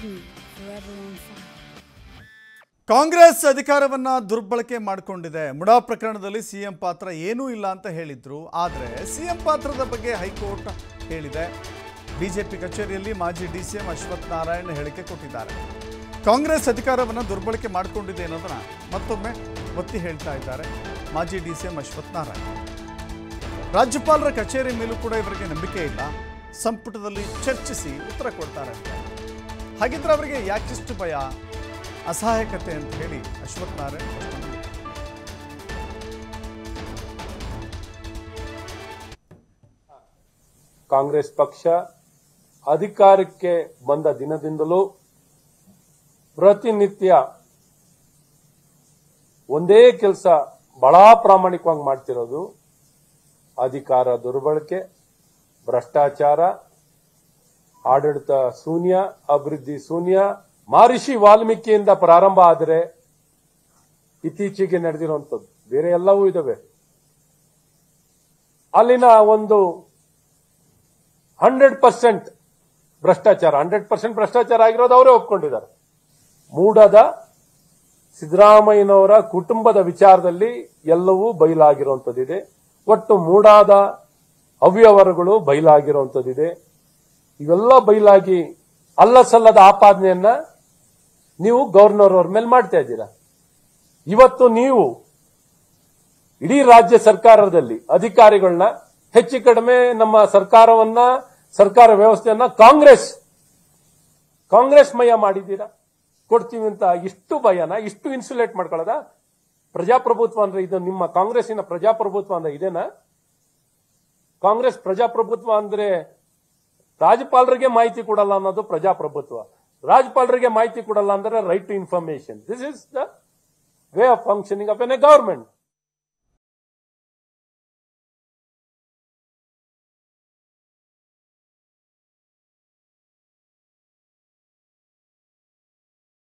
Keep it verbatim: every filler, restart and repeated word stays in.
forever on fire. Congress ಅಧಿಕಾರವನ್ನ ದುರ್ಬಳಕೆ ಮಾಡಿಕೊಂಡಿದೆ. ಮುಡಾ ಪ್ರಕರಣದಲ್ಲಿ ಸಿಎಂ ಪಾತ್ರ ಏನೂ ಇಲ್ಲ ಅಂತ ಹೇಳಿದ್ರು. ಆದರೆ ಸಿಎಂ ಪಾತ್ರದ ಬಗ್ಗೆ ಹೈಕೋರ್ಟ್ ಹೇಳಿದೆ. ಬಿಜೆಪಿ ಕಚೇರಿಯಲ್ಲಿ ಮಾಜಿ ಡಿಸಿಎಂ ಅಶ್ವಥ್ ನಾರಾಯಣ್ ಹೇಳಿಕೆ ಕೊಟ್ಟಿದ್ದಾರೆ. ಕಾಂಗ್ರೆಸ್ ಅಧಿಕಾರವನ್ನ ದುರ್ಬಳಕೆ ಮಾಡಿಕೊಂಡಿದೆ ಅನ್ನೋದನ್ನ ಮತ್ತೊಮ್ಮೆ ಒತ್ತಿ ಹೇಳ್ತಾ ಇದ್ದಾರೆ ಮಾಜಿ ಡಿಸಿಎಂ ಅಶ್ವಥ್ ನಾರಾಯಣ್. ರಾಜ್ಯಪಾಲರ ಕಚೇರಿ ಮೇಲೂ ಕೂಡ ಇವರಿಗೆ ನಂಬಿಕೆ ಇಲ್ಲ. ಸಂಪುಟದಲ್ಲಿ ಚರ್ಚಿಸಿ ಉತ್ತರ ಕೊಡ್ತಾರೆ. ಹಾಗಿದ್ರೆ ಅವರಿಗೆ ಯಾಕಿಷ್ಟು ಭಯ, ಅಸಹಾಯಕತೆ ಅಂತ ಹೇಳಿ ಅಶ್ವಥ್ ನಾರಾಯಣ್ ಕಾಂಗ್ರೆಸ್ ಪಕ್ಷ ಅಧಿಕಾರಕ್ಕೆ ಬಂದ ದಿನದಿಂದಲೂ ಪ್ರತಿನಿತ್ಯ ಒಂದೇ ಕೆಲಸ ಬಹಳ ಪ್ರಾಮಾಣಿಕವಾಗಿ ಮಾಡ್ತಿರೋದು ಅಧಿಕಾರ ದುರ್ಬಳಕೆ, ಭ್ರಷ್ಟಾಚಾರ, ಆಡಳಿತ ಶೂನ್ಯ, ಅಭಿವೃದ್ಧಿ ಶೂನ್ಯ. ಮಹರ್ಷಿ ವಾಲ್ಮೀಕಿಯಿಂದ ಪ್ರಾರಂಭ ಆದರೆ ಇತ್ತೀಚೆಗೆ ನಡೆದಿರುವಂಥದ್ದು ಬೇರೆ ಎಲ್ಲವೂ ಇದಾವೆ. ಅಲ್ಲಿನ ಒಂದು ಹಂಡ್ರೆಡ್ ಪರ್ಸೆಂಟ್ ಭ್ರಷ್ಟಾಚಾರ ಹಂಡ್ರೆಡ್ ಪರ್ಸೆಂಟ್ ಭ್ರಷ್ಟಾಚಾರ ಆಗಿರೋದು ಅವರೇ ಒಪ್ಕೊಂಡಿದ್ದಾರೆ. ಮೂಡದ ಸಿದ್ದರಾಮಯ್ಯನವರ ಕುಟುಂಬದ ವಿಚಾರದಲ್ಲಿ ಎಲ್ಲವೂ ಬಯಲಾಗಿರುವಂತದ್ದಿದೆ. ಒಟ್ಟು ಮೂಡಾದ ಅವ್ಯವಹಾರಗಳು ಬಯಲಾಗಿರುವಂತದ್ದಿದೆ. ಇವೆಲ್ಲ ಬಯಲಾಗಿ ಅಲ್ಲ ಸಲ್ಲದ ಆಪಾದನೆಯನ್ನ ನೀವು ಗವರ್ನರ್ ಅವ್ರ ಮೇಲೆ ಮಾಡ್ತಾ ಇದ್ದೀರಾ. ಇವತ್ತು ನೀವು ಇಡೀ ರಾಜ್ಯ ಸರ್ಕಾರದಲ್ಲಿ ಅಧಿಕಾರಿಗಳನ್ನ ಹೆಚ್ಚು ಕಡಿಮೆ ನಮ್ಮ ಸರ್ಕಾರವನ್ನ ಸರ್ಕಾರ ವ್ಯವಸ್ಥೆಯನ್ನ ಕಾಂಗ್ರೆಸ್ ಕಾಂಗ್ರೆಸ್ ಮಯ ಮಾಡಿದ್ದೀರಾ. ಕೊಡ್ತೀವಿ ಅಂತ ಇಷ್ಟು ಭಯನ, ಇಷ್ಟು ಇನ್ಸುಲೇಟ್ ಮಾಡ್ಕೊಳ್ಳೋದ? ಪ್ರಜಾಪ್ರಭುತ್ವ ಅಂದ್ರೆ ಇದು ನಿಮ್ಮ ಕಾಂಗ್ರೆಸ್ಸಿನ ಪ್ರಜಾಪ್ರಭುತ್ವ ಅಂದ್ರೆ ಇದೇನಾ? ಕಾಂಗ್ರೆಸ್ ಪ್ರಜಾಪ್ರಭುತ್ವ ಅಂದ್ರೆ ರಾಜ್ಯಪಾಲರಿಗೆ ಮಾಹಿತಿ ಕೊಡಲ್ಲ ಅನ್ನೋದು ಪ್ರಜಾಪ್ರಭುತ್ವ. ರಾಜ್ಯಪಾಲರಿಗೆ ಮಾಹಿತಿ ಕೊಡಲ್ಲ ಅಂದ್ರೆ right to information. This is the way of functioning of an a government.